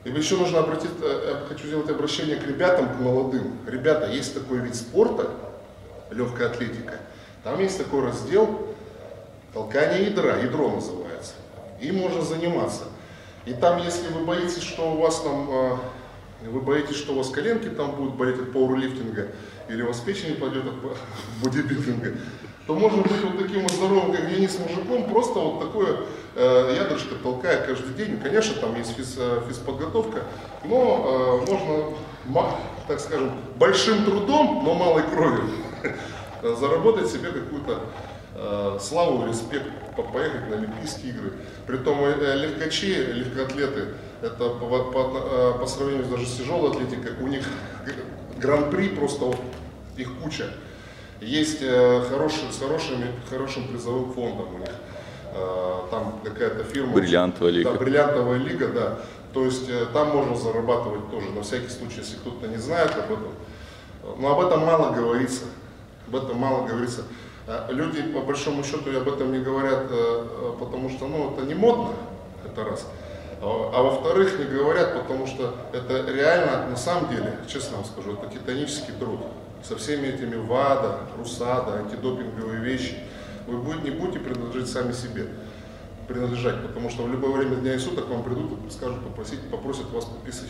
И еще нужно обратить, я хочу сделать обращение к ребятам, к молодым. Ребята, есть такой вид спорта, легкая атлетика. Там есть такой раздел толкание ядро называется. Им можно заниматься. И там, если вы боитесь, что у вас там, вы боитесь, что у вас коленки там будут болеть от пауэрлифтинга, или у вас печень пойдет от бодибилдинга, то можно быть вот таким вот здоровым, как Денис, мужиком, просто вот такое ядрышко толкая каждый день. Конечно, там есть физподготовка, но можно, так скажем, большим трудом, но малой кровью заработать себе какую-то славу, респект, поехать на Олимпийские игры. Притом легкачи, легкоатлеты, это по сравнению даже с тяжелой атлетикой, у них гран-при просто вот, их куча. Есть с хорошим призовым фондом у них. Там какая-то фирма. Бриллиантовая лига. Да, бриллиантовая лига, да. То есть там можно зарабатывать тоже, на всякий случай, если кто-то не знает об этом. Но об этом мало говорится. Об этом мало говорится. Люди, по большому счету, об этом не говорят, потому что это не модно, это раз. А во-вторых, не говорят, потому что это реально, на самом деле, честно вам скажу, это титанический труд. Со всеми этими ВАДА, РУСАДА, антидопинговые вещи. Вы не будете принадлежать сами себе, потому что в любое время дня и суток вам придут и скажут, попросят вас пописать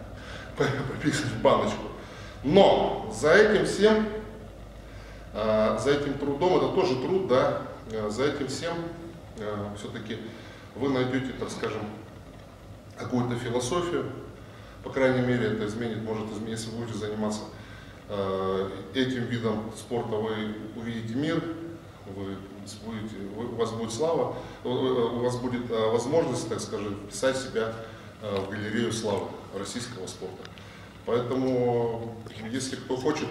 в баночку. Но за этим всем, за этим трудом, это тоже труд, да, за этим всем все-таки вы найдете, так скажем, какую-то философию, по крайней мере, это может изменить, если будете заниматься этим видом спорта, вы увидите мир, у вас будет слава, у вас будет возможность, так скажем, вписать себя в галерею славы российского спорта. Поэтому, если кто хочет,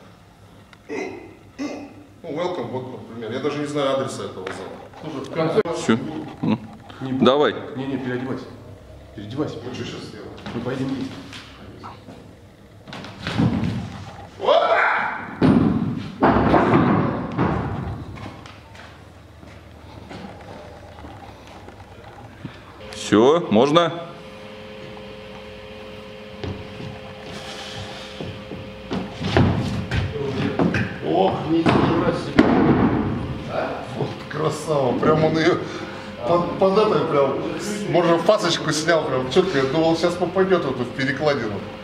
welcome, вот, например, я даже не знаю адреса этого зала. Слушай, в конце... Все. Давай. Не, переодевайся. Переодевайся. Ну что сейчас сделаем? Мы поедем есть. Все, можно? Ох, нифига себе. Вот красава, прям он ее под этой прям, можно фасочку снял, прям четко, я думал, сейчас попадет вот в перекладину.